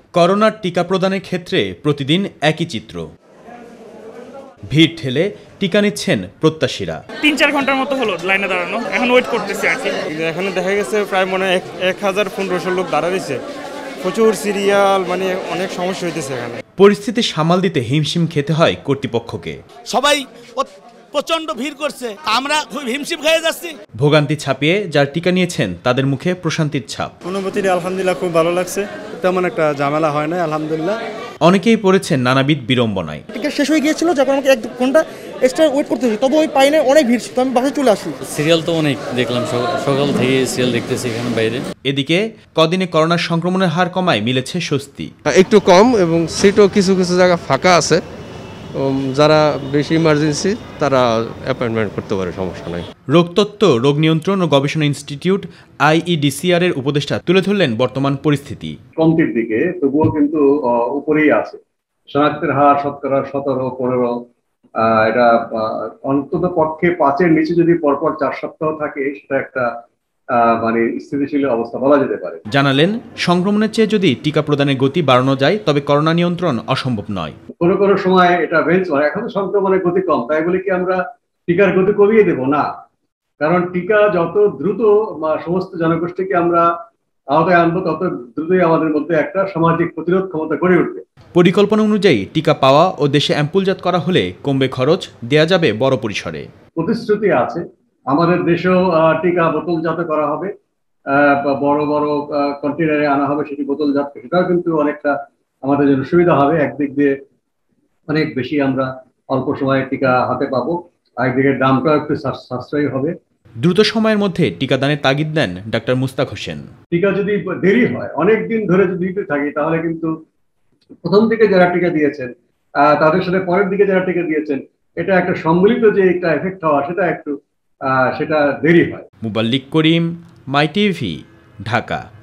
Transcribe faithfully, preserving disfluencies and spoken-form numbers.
করোনার টিকা প্রদানের ক্ষেত্রে প্রতিদিন একই চিত্র। ভিড় ঠেলে টিকা নিচ্ছেন প্রত্যাশীরা। তিন চার ঘন্টার মতো হলো লাইনে দাঁড়ানো, এখন ওয়েট করতেছি আর কি। এখানে দেখা গেছে প্রায় মনে হয় এক হাজার পনেরোশো লোক দাঁড়া দিচ্ছে, প্রচুর সিরিয়াল, মানে অনেক সমস্যা হইতেছে এখানে। পরিস্থিতি সামাল দিতে হিমশিম খেতে হয় কর্তৃপক্ষকে। সবাই প্রচন্ড ভিড় করছে, আমরা খুব হিমশিম খেয়ে যাচ্ছি। ভোগান্তি ছাপিয়ে যারা টিকা নিয়েছেন তাদের মুখে প্রশান্তির ছাপ। অনুভূতিটা আলহামদুলিল্লাহ খুব ভালো লাগছে, তেমন একটা ঝামেলা হয় না আলহামদুলিল্লাহ। অনেকেই পড়েছেন নানাবিধ বিড়ম্বনায়। টিকা শেষ হয়ে গিয়েছিল, যখন আমাকে এক ঘন্টা এক্সট্রা ওয়েট করতে হয়েছে, তবু ওই পাই না, অনেক ভিড় ছিল, আমি বাসায় চলে আসি। সিরিয়াল তো অনেক দেখলাম, সকাল থেকে সিরিয়াল দেখতেছি এখানে বাইরে। এদিকে কদিনে করোনার সংক্রমণের হার কমায় মিলেছে স্বস্তি। একটু কম এবং সিটও কিছু কিছু জায়গা ফাঁকা আছে, যারা বেশি ইমার্জেন্সি তারা অ্যাপয়েন্টমেন্ট করতে পারে, সমস্যা নাই। রোগতত্ত্ব, রোগ নিয়ন্ত্রণ ও গবেষণা ইনস্টিটিউট আইইডিসিআর এর উপদেষ্টা তুলে ধরলেন বর্তমান পরিস্থিতি। কমতির দিকে, তবুও কিন্তু উপরেই আছে। শনাক্তের হার শতকরা সতেরো পনেরো, এটা অন্তত পক্ষে পাঁচের নিচে যদি পরপর চার সপ্তাহ থাকে, সেটা একটা মানে স্থিতিশীল অবস্থা বলা যেতে পারে। জানালেন, সংক্রমণের চেয়ে যদি টিকা প্রদানের গতি বাড়ানো যায় তবে করোনা নিয়ন্ত্রণ অসম্ভব নয়। কোনো কোনো সময় এটা বেঞ্চ হয়, এখন তো সংক্রমণের গতি কম, তাই বলে কি আমরা টিকার গতি কমিয়ে দেব? না, কারণ টিকা যত দ্রুত সমস্ত জনগোষ্ঠীকে আমরা আওতায় আনবো, তত দ্রুতই আমাদের মধ্যে একটা সামাজিক প্রতিরোধ ক্ষমতা গড়ে উঠবে। পরিকল্পনা অনুযায়ী টিকা পাওয়া ও দেশে অ্যাম্পুলজাত করা হলে কমবে খরচ, দেয়া যাবে বড় পরিসরে। প্রতিশ্রুতি আছে, আমাদের দেশেও টিকা বোতলজাত করা হবে, বড় বড় কন্টেনারে আনা হবে সেটি বোতলজাত, সেটাও কিন্তু অনেকটা আমাদের জন্য সুবিধা হবে। একদিক দিয়ে অনেক বেশি আমরা অল্প সময়ে টিকা হাতে পাবো, আরেকদিকে দামটাও একটু সাশ্রয়ী হবে। দ্রুত সময়ের মধ্যে টিকাদানের তাগিদ দেন ডাক্তার মুস্তাক হোসেন। টিকা যদি দেরি হয়, অনেক দিন ধরে যদি দিতে থাকি, তাহলে কিন্তু প্রথম দিকে যারা টিকা দিয়েছেন তাদের সাথে পরের দিকে যারা টিকা দিয়েছেন, এটা একটা সম্মিলিত যে একটা এফেক্ট হওয়া, সেটা একটু সেটা দেরি হয়। Muballik Karim, my TV, Dhaka.